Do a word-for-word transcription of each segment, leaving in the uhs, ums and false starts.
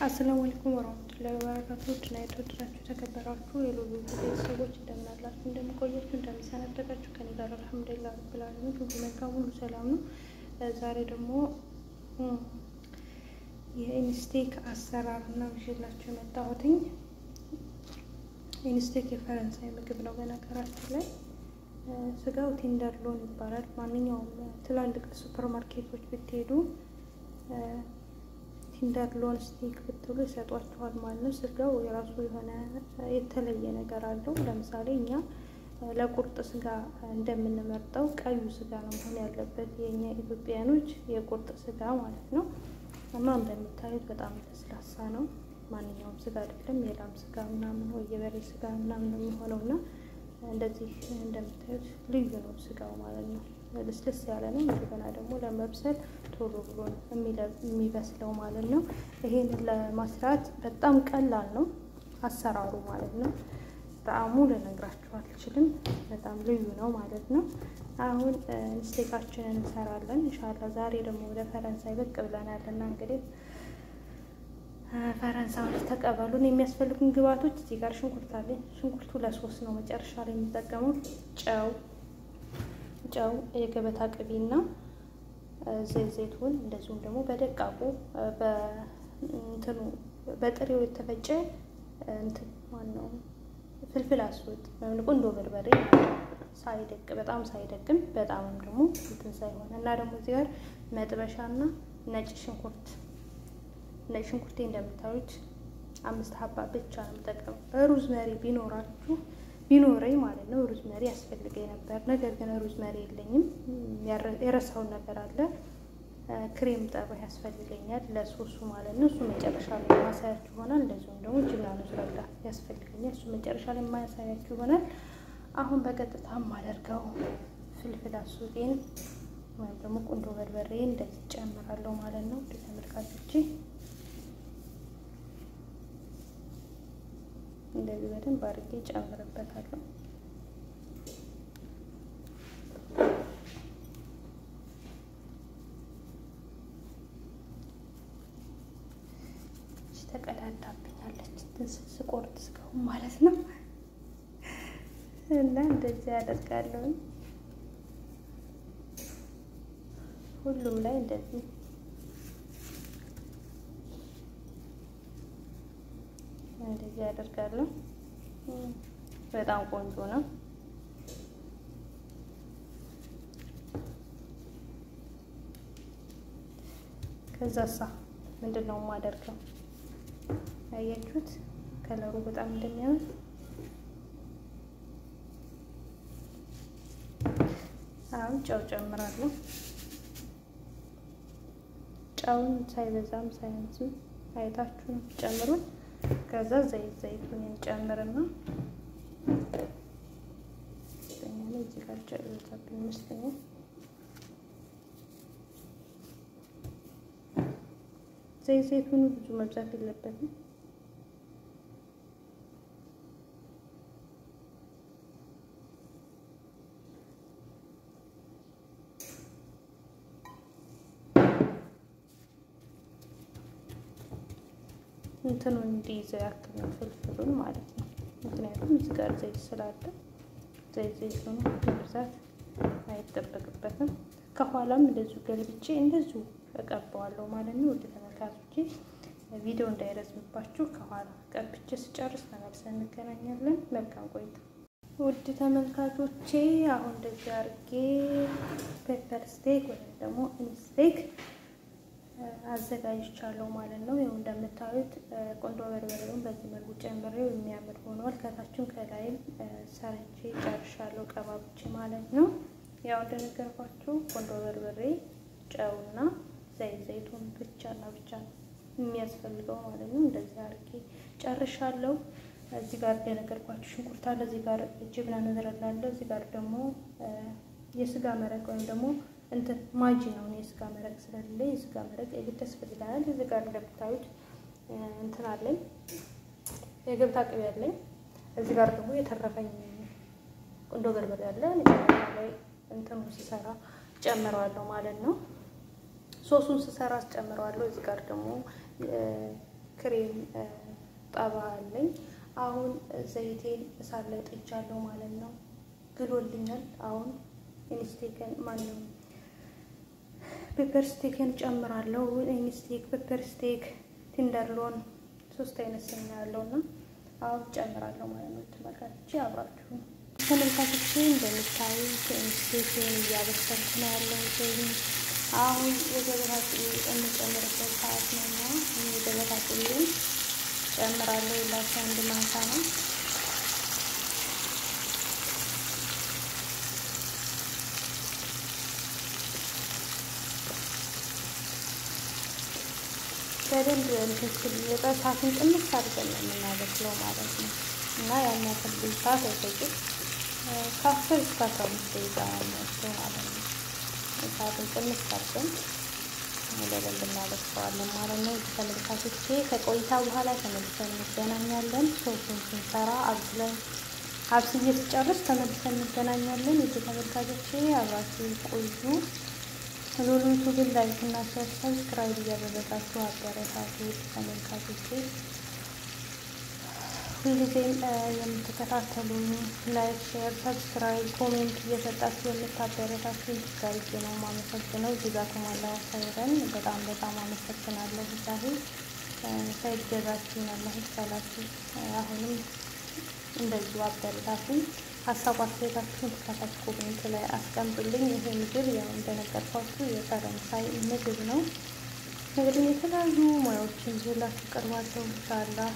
አሰላሙ አለይኩም ወራህመቱላሂ ወበረካቱሁ። ትናይቶ ድራችሁ ተከበራችሁ የሎቢ ቤተሰቦች እንደምን አላችሁ? እንደምን ቆያችሁ? እንደምን ሰነበታችሁ? ከኔ ጋር አልሐምዱሊላህ ረብል ዓለሚን ሁሉ መልካም ሁሉ ሰላም ነው። ዛሬ ደግሞ የኢንስቴክ አሰራር ነው ይዤላችሁ የመጣሁትኝ። ኢንስቴክ የፈረንሳይ ምግብ ነው። በነገራችን ላይ ስጋው ቴንደርሎን ይባላል። ማንኛውም ትላልቅ ሱፐርማርኬቶች ብትሄዱ ቴንደርሎን ስቴክ ብትሉ ይሰጧችኋል ማለት ነው። ስጋው የራሱ የሆነ የተለየ ነገር አለው። ለምሳሌ እኛ ለቁርጥ ስጋ እንደምንመርጠው ቀዩ ስጋ ነው መሆን ያለበት፣ የኛ ኢትዮጵያኖች የቁርጥ ስጋ ማለት ነው። እና እንደምታዩት በጣም ለስላሳ ነው። ማንኛውም ስጋ አይደለም፣ የላም ስጋ ምናምን ወይ የበሬ ስጋ ምናምን ነው የሚሆነውና እንደዚህ እንደምታዩት ልዩ ነው ስጋው ማለት ነው። ልስልስ ያለ ነው። እንደገና ደግሞ ለመብሰል ቶሎ ብሎ የሚበስለው ማለት ነው። ይሄንን ለማስራት በጣም ቀላል ነው አሰራሩ ማለት ነው። ጣዕሙ ልነግራችሁ አልችልም፣ በጣም ልዩ ነው ማለት ነው። አሁን ስቴካችንን እንሰራለን ኢንሻአላህ። ዛሬ ደግሞ ወደ ፈረንሳይ ብቅ ብለናልና እንግዲህ ፈረንሳዮች ተቀበሉን። የሚያስፈልጉን ግብአቶች እዚህ ጋር ሽንኩርት አለኝ። ሽንኩርቱ ለሶስት ነው መጨረሻ ላይ የሚጠቀመው። ጨው ጨው የገበታ ቅቤና ዘይት ዘይቱን፣ እንደዚሁም ደግሞ በደቃቁ በእንትኑ በጥሬው የተፈጨ እንትን ማነው ፍልፍል አስወጥ ወይም ቁንዶ በርበሬ ሳይደቅ በጣም ሳይደቅም በጣምም ደግሞ እንትን ሳይሆን እና ደግሞ እዚህ ጋር መጥበሻና ነጭ ሽንኩርት ነጭ ሽንኩርቴ እንደምታዩት አምስት ሀባ ብቻ ነው የምጠቀመው። ሩዝመሪ ቢኖራችሁ ቢኖረኝ ማለት ነው ሩዝመሪ ያስፈልገኝ ነበር። ነገር ግን ሩዝመሪ የለኝም። የረሳውን ነገር አለ። ክሬም ጠባ ያስፈልገኛል ለሶሱ ማለት ነው። እሱ መጨረሻ ላይ ማሳያችሁ ይሆናል። እንደዚሁም ደግሞ ጅብና ኑስረላ ያስፈልገኛል። እሱ መጨረሻ ላይ ማሳያችሁ ይሆናል። አሁን በቀጥታ ማደርገው ፍልፍል አስወጤን ወይም ደግሞ ቁንዶ በርበሬን እንደዚህ ጨምራለሁ ማለት ነው። ተመልካቾቼ እንደዚህ በደንብ አድርጌ ጨምርበታለሁ። ተቀዳዳብኛለች ስቆርጥ እስካሁን ማለት ነው። እና እንደዚህ አደርጋለሁ ሁሉም ላይ እንደዚህ እንደዚህ አደርጋለሁ። በጣም ቆንጆ ነው። ከዛሳ ምንድነው የማደርገው? አያችሁት ከለሩ በጣም እንደሚያምር። አሁን ጨው ጨምራለሁ። ጨውን ሳይበዛም ሳይንስም አይታችሁ ጨምሩት። ከዛ ዘይት ዘይቱን እንጨምርና ስለኛ እዚህ ጋር ጨርሰን መስለኝ ዘይት ዘይቱን ብዙ መብዛት የለበትም። እንትኑ እንዲይዘው ያክል ነው ፍልፍሉን ማለት ነው። ምክንያቱም እዚህ ጋር ዘይት ስላለ ዘይት ዘይቱን በብዛት አይጠበቅበትም። ከኋላም እንደዚሁ ገልብጬ እንደዚሁ እቀባዋለሁ ማለት ነው። ወደ ተመልካቾቼ ቪዲዮ እንዳይረዝምባችሁ ከኋላ ቀብቼ ስጨርስ ተመልሰን እንገናኛለን። መልካም ቆይታ ውድ ተመልካቾቼ። አሁን እንደዚህ አድርጌ ፔፐር ስቴክ ወይም ደግሞ ኢንስቴክ አዘጋጅቻለሁ ማለት ነው። ይሄው እንደምታዩት ቆንጆ በርበሬውን በዚህ መልኩ ጨምሬው የሚያምር ሆኗል። ከታችም ከላይም ሰርቼ ጨርሻለሁ ቀባብቼ ማለት ነው። ያው እንደነገርኳችሁ ቆንጆ በርበሬ ጨውና ዘይት ዘይቱን ብቻና ብቻ የሚያስፈልገው ማለት ነው። እንደዚህ አድርጌ ጨርሻለሁ። እዚህ ጋር እንደነገርኳችሁ ሽንኩርት አለ፣ እዚህ ጋር ጅብና ኑስረላ አለ፣ እዚህ ጋር ደግሞ የስጋ መረቅ ወይም ደግሞ እንትን ማጂ ነው። የስጋ መረቅ ስለሌለ የስጋ መረቅ የግድ ያስፈልጋል። እዚህ ጋር እንደምታዩት እንትን አለኝ የገበታ ቅቤ አለኝ። እዚህ ጋር ደግሞ የተረፈኝ ቁንዶ በርበሬ አለ። ላይ እንትኑ ሲሰራ ጨምረዋለሁ ማለት ነው። ሶሱን ስሰራ ጨምረዋለሁ። እዚህ ጋር ደግሞ ክሬም ጠባ አለኝ። አሁን ዘይቴን እሳት ላይ ጥጃለሁ ማለት ነው። ግሎልኛል። አሁን ኢንስቴክን ማነው ፔፐር ስቴክን ጨምራለሁ። ኢንስቴክ ፔፐር ስቴክ ቲንደርሎን ሶስት አይነት ስም ያለውና አሁን ጨምራለሁ ማለት ነው። ተመልካቾቼ አብራችሁ ተመልካቾቼ እንደምታዩት ኢንስቴክን እያበሰልኩ ነው ያለሁት። አሁን የገበታ ቅቤ እንጨምርበት ሰዓት ነውና የገበታ ቅቤን ጨምራለሁ። ላስ አንድ ማንካ ነው። በደንብ እንትን የጠሳትን ጥምስ አድርገን ነው የምናበስለው ማለት ነው። እና ያን ያክል ሰዓት አይፈጅም። ከአስር እስከ አስራ አምስት ደቂቃ ነው ማለት ነው። እሳቱን ጥምስ አድርገን በደንብ እናበስለዋለን ማለት ነው። ተመልካቾቼ ከቆይታ በኋላ ተመልሰን እንገናኛለን። ሶሱን ስንሰራ አብስለን አብስዬ ስጨርስ ተመልሰን እንገናኛለን። ውድ ተመልካቾቼ አብራችሁ ቆዩ። ሎሎቱ ግን ላይክ እና ሼር ሰብስክራይብ እያደረጋችሁ አበረታቱ። ተመልካቾቼ ሁልጊዜም የምትከታተሉኝ ላይክ፣ ሼር፣ ሰብስክራይብ፣ ኮሜንት እየሰጣችሁ የምታበረታቱኝ ጋርጅ ነው ማመሰግነው። ጀዛኩም አላሁ ኸይረን። በጣም በጣም አመሰግናለሁ። ዛሬ ሳይገዛችሁ አላህ ይስጣላችሁ። አሁንም እንደዚሁ አበረታቱኝ። ሀሳብ አስተያየታችሁን ከታች ኮሜንት ላይ አስቀምጡልኝ። ይሄ ምግብ ያው እንደነገርኳችሁ የፈረንሳይ ምግብ ነው። እንግዲህ የተለያዩ ሙያዎችን ይዤላችሁ ቀርባለሁ። ኢንሻአላህ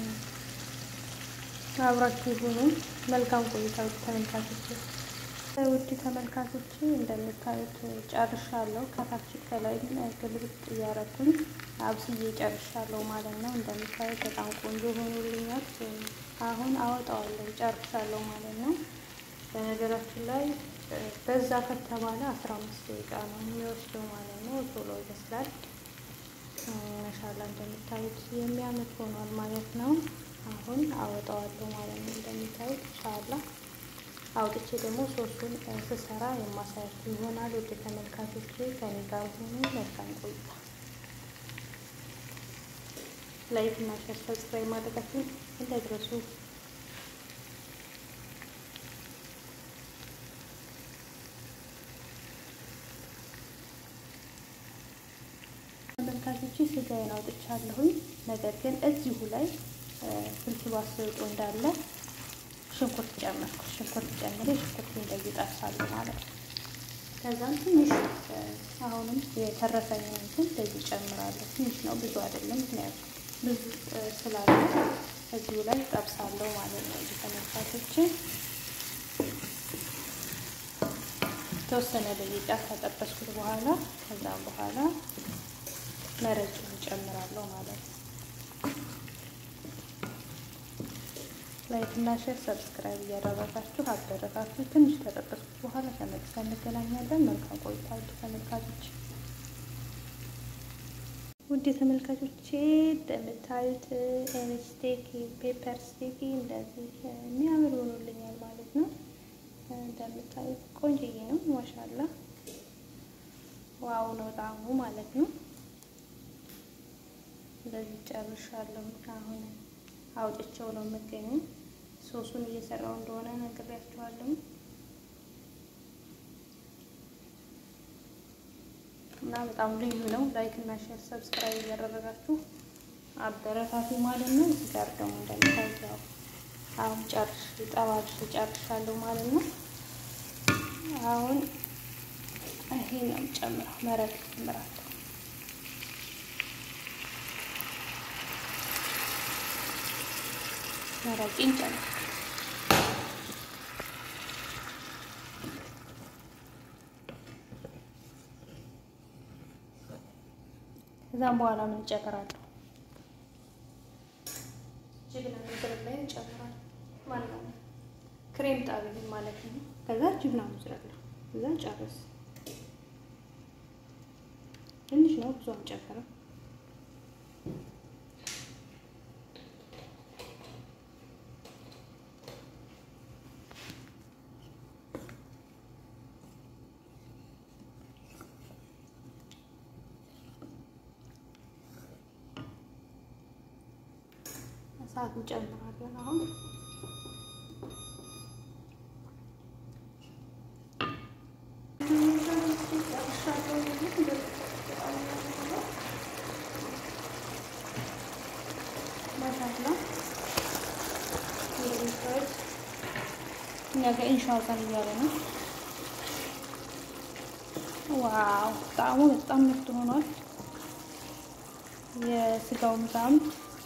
አብራችሁ ይሁኑ። መልካም ቆይታ ተመልካቾች። ውድ ተመልካቾች እንደምታዩት ጨርሻለሁ። ከታች ከላይ ግልብጥ እያረኩኝ አብስዬ ጨርሻለሁ ማለት ነው። እንደምታዩት በጣም ቆንጆ ሆኖልኛል። አሁን አወጣዋለሁ። ጨርሻለሁ ማለት ነው። በነገራችን ላይ በዛ ከተባለ አስራ አምስት ደቂቃ ነው የሚወስደው ማለት ነው። ቶሎ ይበስላል። ማሻአላ እንደምታዩት የሚያምር ሆኗል ማለት ነው። አሁን አወጣዋለሁ ማለት ነው። እንደምታዩት ኢንሻአላህ አውጥቼ ደግሞ ሶሱን ስሰራ የማሳያችሁ ይሆናል። ወደ ተመልካቾቼ ከኔ ጋር ሆኑ። መልካም ቆይታ። ላይክ እና ሼር ሰብስክራይብ ማድረጋችሁ እንዳትረሱ። ተመልካቾቼ ስጋዬን አውጥቻለሁኝ። ነገር ግን እዚሁ ላይ ፍልፍሉ አስወጡ እንዳለ ሽንኩርት ጨመርኩ። ሽንኩርት ጨምሬ ሽንኩርት እንደዚህ ጠብሳለሁ ማለት ነው። ከዛም ትንሽ አሁንም የተረፈኝ እንትን እንደዚህ ጨምራለሁ። ትንሽ ነው ብዙ አይደለም፣ ምክንያቱም ብዙ ስላለ እዚሁ ላይ ጠብሳለሁ ማለት ነው። ተመልካቾቼ ተወሰነ ደቂቃ ከጠበስኩት በኋላ ከዛም በኋላ መረቁን ጨምራለሁ ማለት ነው። ላይክ እና ሼር ሰብስክራይብ እያደረጋችሁ አበረታችሁ። ትንሽ ከጠበስኩት በኋላ ተመልሰን እንገናኛለን። መልካም ቆይታ ውድ ተመልካቾች። ውድ ተመልካቾቼ እንደምታዩት ስቴክ ፔፐር ስቴክ እንደዚህ የሚያምር ሆኖልኛል ማለት ነው። እንደምታዩት ቆንጆዬ ነው ማሻአላ። ዋው ነው ጣዕሙ ማለት ነው። እንደዚህ ጨርሻለሁ። አሁን አውጥቼው ነው የምገኘው። ሶሱን እየሰራው እንደሆነ ነግሬያችኋለሁ እና በጣም ልዩ ነው። ላይክ እና ሼር ሰብስክራይብ እያደረጋችሁ አበረታቱ ማለት ነው። እዚህ ጋር ደግሞ እንደምታዩት አሁን ጨርሽ ጠባሽ ጨርሻለሁ ማለት ነው። አሁን ይሄ ነው ጨምረው መረቅ ጨምራለሁ። መረቂን ጨምር ከዛም በኋላ ምን ጨምራለሁ? ጅብና ምዝረላይ ጨምራለሁ ማለት ነው። ክሬም ጣቢል ማለት ነው። ከዛ ጅብና ምዝረላይ ከዛ ጨርስ። ትንሽ ነው ብዙ አንጨምርም። ሰዓት እንጨምራለን አሁን ነገ ኢንሻአላህ እያለ ነው። ዋው ጣዕሙ በጣም ምርጥ ሆኗል። የስጋው ጣዕም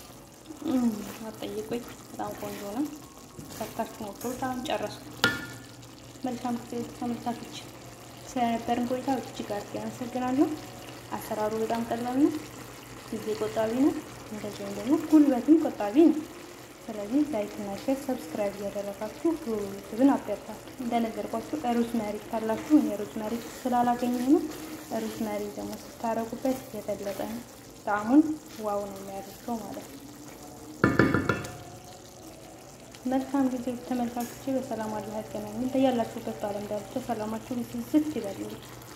አጠይቁኝ በጣም ቆንጆ ነው። ሰርታችሁ ሞክሩት። አሁን ጨረስኩ። መልካም ጊዜ ተመልካቾች። ስለነበረን ቆይታ እጅግ አድርጌ አመሰግናለሁ። አሰራሩ በጣም ቀላል ነው፣ ጊዜ ቆጣቢ ነው፣ እንደዚሁም ደግሞ ጉልበትም ቆጣቢ ነው። ስለዚህ ላይክ እና ሼር ሰብስክራይብ ያደረጋችሁ ዩቲዩብን አበረታቱ። እንደነገርኳችሁ ሮዝመሪ ካላችሁ እኔ ሮዝመሪ ስላላገኘሁ ነው። ሮዝመሪ ደግሞ ስታረጉበት የበለጠ ጣዕሙን ዋው ነው የሚያደርገው ማለት ነው። መልካም ጊዜ ተመልካቾቼ። በሰላም አላህ ያገናኘን። በያላችሁበት ዓለም ዳርቻ ሰላማችሁ ይብዛ ይበልልኝ።